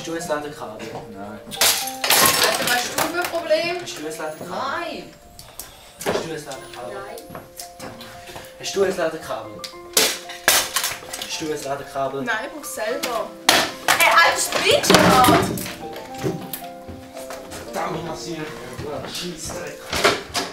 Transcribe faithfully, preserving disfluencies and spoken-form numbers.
du ein Ladekabel? Nein. Also, was hast du für ein Problem? Hast du ein Ladekabel? Nein. Hast du ein Ladekabel? Nein. Hast du ein Ladekabel? Hast du ein Ladekabel? Nein, ich brauch's selber. Ey, alter Splitschgrad! Verdammt, ich massiere. Scheissdreck.